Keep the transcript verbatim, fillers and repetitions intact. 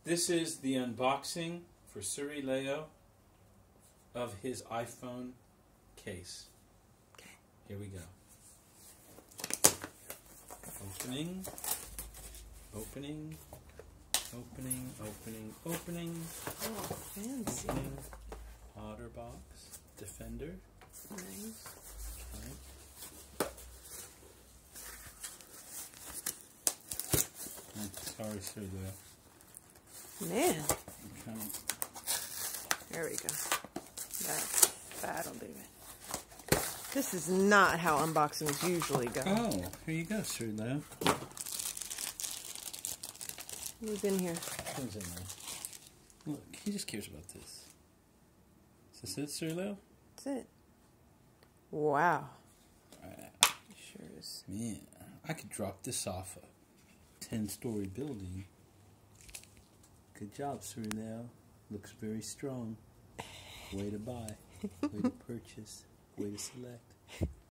This is the unboxing for Zuri Leo of his iPhone case. Okay. Here we go. Opening, opening, opening, opening, opening. Oh, fancy. Opening. Otterbox Defender. Nice. Okay. I'm sorry, Zuri Leo. Man. Okay. There we go. That, that'll do it. This is not how unboxings usually go. Oh, here you go, Zuri Leo. Who's in here? Who's in there? Look, he just cares about this. Is this it, Zuri Leo? That's it. Wow. Right. Sure is. Man, I could drop this off a ten-story building. Good job, Zuri Leo. Looks very strong. Way to buy. Way to purchase. Way to select.